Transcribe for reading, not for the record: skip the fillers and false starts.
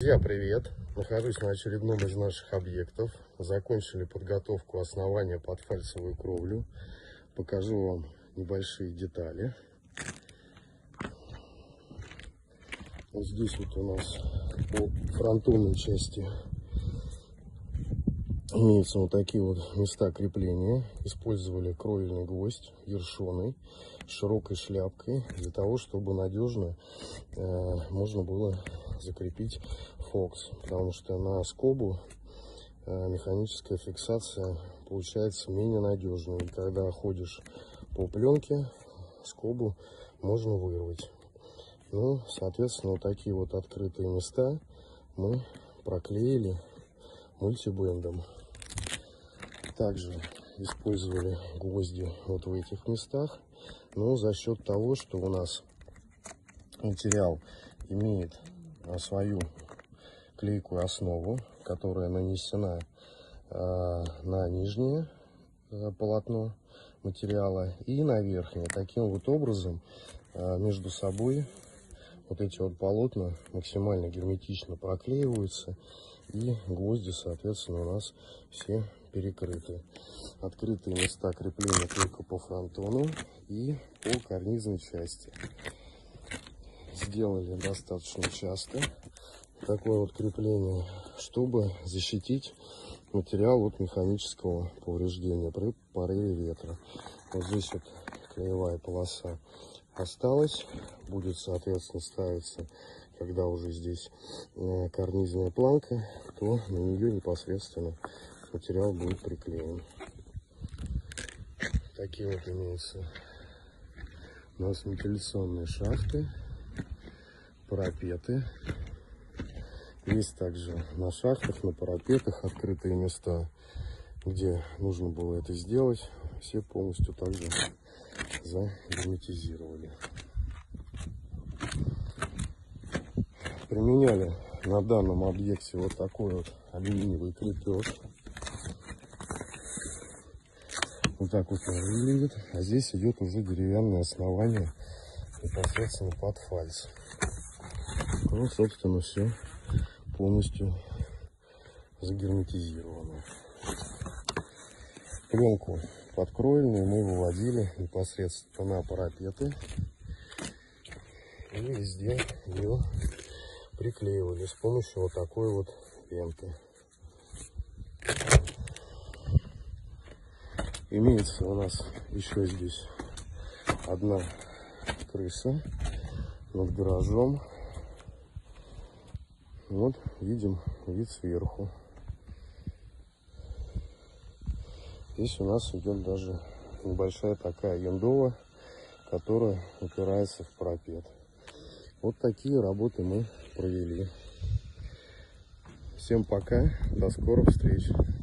Друзья, привет! Нахожусь на очередном из наших объектов. Закончили подготовку основания под фальцевую кровлю. Покажу вам небольшие детали. Вот здесь вот у нас по фронтонной части имеются вот такие вот места крепления. Использовали кровельный гвоздь ершоный с широкой шляпкой для того, чтобы надежно можно было закрепить фокс, потому что на скобу механическая фиксация получается менее надежной, и когда ходишь по пленке, скобу можно вырвать. Ну, соответственно, вот такие вот открытые места мы проклеили мультибендом. Также использовали гвозди вот в этих местах, но за счет того, что у нас материал имеет свою клейкую основу, которая нанесена на нижнее полотно материала и на верхнее. Таким вот образом между собой вот эти вот полотна максимально герметично проклеиваются, и гвозди, соответственно, у нас все перекрыты. Открытые места крепления только по фронтону и по карнизной части. Сделали достаточно часто такое вот крепление, чтобы защитить материал от механического повреждения при порыве ветра. Вот здесь вот клеевая полоса осталась, будет, соответственно, ставиться, когда уже здесь карнизная планка, то на нее непосредственно материал будет приклеен. Такие вот имеются у нас вентиляционные шахты, парапеты. Есть также на шахтах, на парапетах открытые места, где нужно было это сделать. Все полностью также загерметизировали. Применяли на данном объекте вот такой вот алюминиевый крепеж. Вот так вот он выглядит. А здесь идет уже деревянное основание непосредственно под фальц. Ну, собственно, все полностью загерметизировано. Пленку подкроильную мы выводили непосредственно на парапеты и везде ее приклеивали с помощью вот такой вот ленты. Имеется у нас еще здесь одна крыса над гаражом. Вот видим вид сверху. Здесь у нас идет даже небольшая такая яндова, которая упирается в парапет. Вот такие работы мы провели. Всем пока, до скорых встреч.